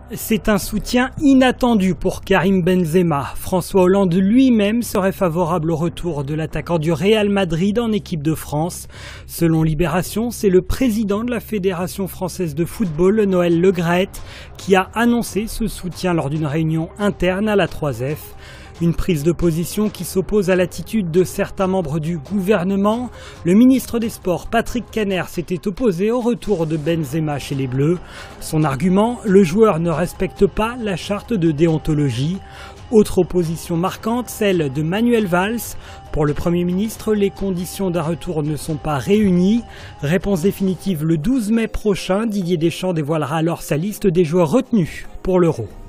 C'est un soutien inattendu pour Karim Benzema. François Hollande lui-même serait favorable au retour de l'attaquant du Real Madrid en équipe de France. Selon Libération, c'est le président de la Fédération française de football, Noël Le Graët, qui a annoncé ce soutien lors d'une réunion interne à la 3F. Une prise de position qui s'oppose à l'attitude de certains membres du gouvernement. Le ministre des Sports, Patrick Kanner, s'était opposé au retour de Benzema chez les Bleus. Son argument, le joueur ne respecte pas la charte de déontologie. Autre opposition marquante, celle de Manuel Valls. Pour le Premier ministre, les conditions d'un retour ne sont pas réunies. Réponse définitive le 12 mai prochain. Didier Deschamps dévoilera alors sa liste des joueurs retenus pour l'Euro.